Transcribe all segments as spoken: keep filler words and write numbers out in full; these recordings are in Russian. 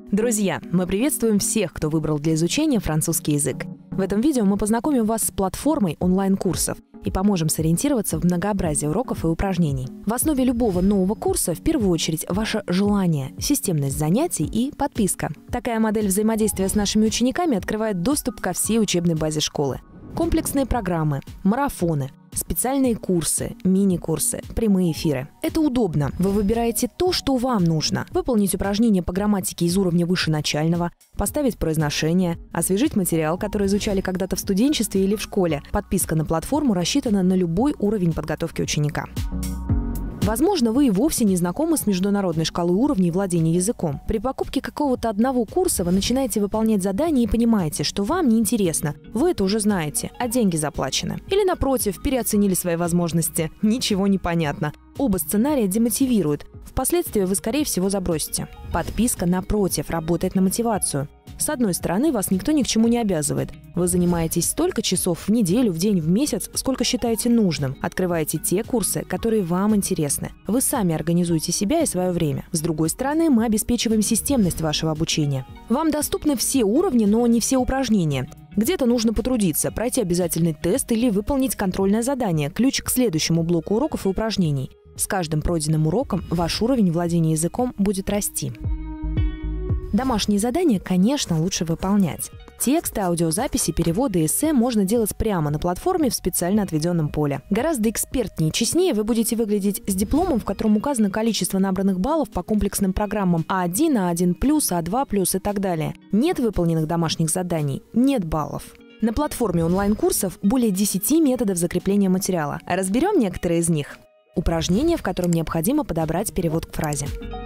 Друзья, мы приветствуем всех, кто выбрал для изучения французский язык. В этом видео мы познакомим вас с платформой онлайн-курсов и поможем сориентироваться в многообразии уроков и упражнений. В основе любого нового курса в первую очередь ваше желание, системность занятий и подписка. Такая модель взаимодействия с нашими учениками открывает доступ ко всей учебной базе школы. Комплексные программы, марафоны, специальные курсы, мини-курсы, прямые эфиры. Это удобно. Вы выбираете то, что вам нужно. Выполнить упражнения по грамматике из уровня выше начального, поставить произношение, освежить материал, который изучали когда-то в студенчестве или в школе. Подписка на платформу рассчитана на любой уровень подготовки ученика. Возможно, вы и вовсе не знакомы с международной шкалой уровней владения языком. При покупке какого-то одного курса вы начинаете выполнять задания и понимаете, что вам неинтересно. Вы это уже знаете, а деньги заплачены. Или, напротив, переоценили свои возможности. Ничего не понятно. Оба сценария демотивируют. Впоследствии вы, скорее всего, забросите. Подписка, напротив, работает на мотивацию. С одной стороны, вас никто ни к чему не обязывает. Вы занимаетесь столько часов в неделю, в день, в месяц, сколько считаете нужным. Открываете те курсы, которые вам интересны. Вы сами организуете себя и свое время. С другой стороны, мы обеспечиваем системность вашего обучения. Вам доступны все уровни, но не все упражнения. Где-то нужно потрудиться, пройти обязательный тест или выполнить контрольное задание, ключ к следующему блоку уроков и упражнений. С каждым пройденным уроком ваш уровень владения языком будет расти. Домашние задания, конечно, лучше выполнять. Тексты, аудиозаписи, переводы, эссе можно делать прямо на платформе в специально отведенном поле. Гораздо экспертнее и честнее вы будете выглядеть с дипломом, в котором указано количество набранных баллов по комплексным программам А один, А один плюс, А два плюс и так далее. Нет выполненных домашних заданий – нет баллов. На платформе онлайн-курсов более десяти методов закрепления материала. Разберем некоторые из них. Упражнение, в котором необходимо подобрать перевод к фразе.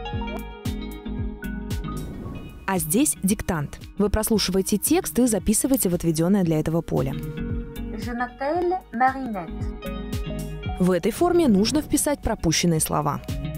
А здесь диктант. Вы прослушиваете текст и записываете в отведенное для этого поле. Je m'appelle Marinette. В этой форме нужно вписать пропущенные слова.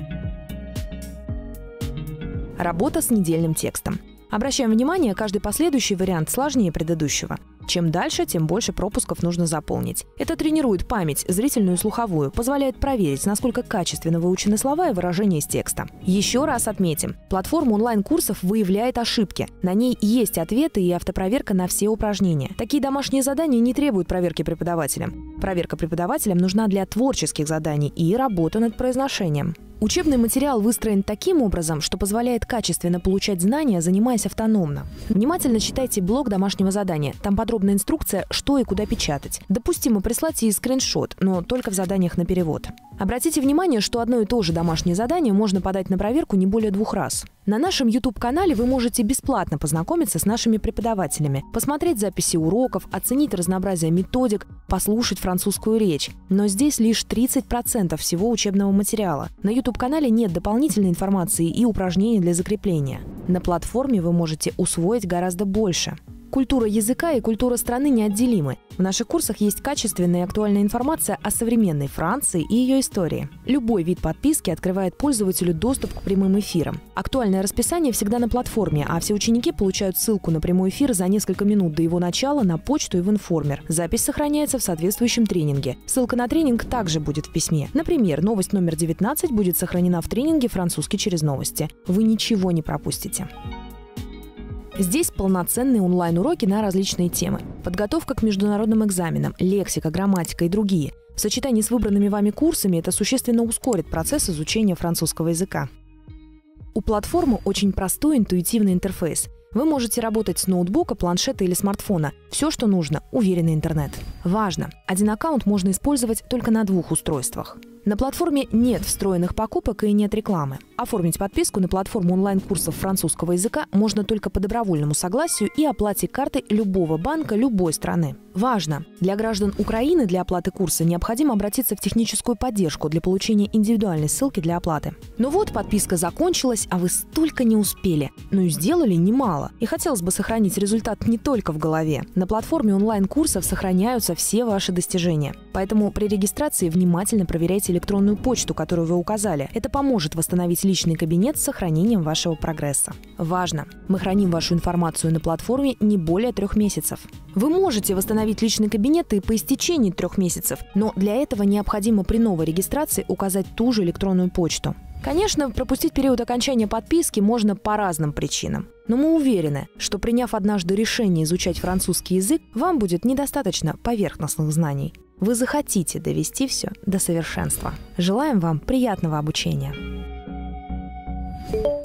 Работа с недельным текстом. Обращаем внимание, каждый последующий вариант сложнее предыдущего. Чем дальше, тем больше пропусков нужно заполнить. Это тренирует память, зрительную и слуховую, позволяет проверить, насколько качественно выучены слова и выражения из текста. Еще раз отметим, платформа онлайн-курсов выявляет ошибки. На ней есть ответы и автопроверка на все упражнения. Такие домашние задания не требуют проверки преподавателем. Проверка преподавателям нужна для творческих заданий и работы над произношением. Учебный материал выстроен таким образом, что позволяет качественно получать знания, занимаясь автономно. Внимательно читайте блок домашнего задания. Там подробная инструкция, что и куда печатать. Допустимо прислать и скриншот, но только в заданиях на перевод. Обратите внимание, что одно и то же домашнее задание можно подать на проверку не более двух раз. На нашем YouTube-канале вы можете бесплатно познакомиться с нашими преподавателями, посмотреть записи уроков, оценить разнообразие методик, послушать французскую речь. Но здесь лишь тридцать процентов всего учебного материала. На YouTube-канале нет дополнительной информации и упражнений для закрепления. На платформе вы можете усвоить гораздо больше. Культура языка и культура страны неотделимы. В наших курсах есть качественная и актуальная информация о современной Франции и ее истории. Любой вид подписки открывает пользователю доступ к прямым эфирам. Актуальное расписание всегда на платформе, а все ученики получают ссылку на прямой эфир за несколько минут до его начала на почту и в информер. Запись сохраняется в соответствующем тренинге. Ссылка на тренинг также будет в письме. Например, новость номер девятнадцать будет сохранена в тренинге «Французский через новости». Вы ничего не пропустите. Здесь полноценные онлайн-уроки на различные темы. Подготовка к международным экзаменам, лексика, грамматика и другие. В сочетании с выбранными вами курсами это существенно ускорит процесс изучения французского языка. У платформы очень простой интуитивный интерфейс. Вы можете работать с ноутбука, планшета или смартфона. Все, что нужно – уверенный интернет. Важно! Один аккаунт можно использовать только на двух устройствах. На платформе нет встроенных покупок и нет рекламы. Оформить подписку на платформу онлайн-курсов французского языка можно только по добровольному согласию и оплате картой любого банка любой страны. Важно! Для граждан Украины для оплаты курса необходимо обратиться в техническую поддержку для получения индивидуальной ссылки для оплаты. Ну вот, подписка закончилась, а вы столько не успели. Ну и сделали немало. И хотелось бы сохранить результат не только в голове. На платформе онлайн-курсов сохраняются все ваши достижения. Поэтому при регистрации внимательно проверяйте электронную почту, которую вы указали. Это поможет восстановить личный кабинет с сохранением вашего прогресса. Важно! Мы храним вашу информацию на платформе не более трех месяцев. Вы можете восстановить личный кабинет и по истечении трех месяцев, но для этого необходимо при новой регистрации указать ту же электронную почту. Конечно, пропустить период окончания подписки можно по разным причинам. Но мы уверены, что приняв однажды решение изучать французский язык, вам будет недостаточно поверхностных знаний. Вы захотите довести все до совершенства. Желаем вам приятного обучения.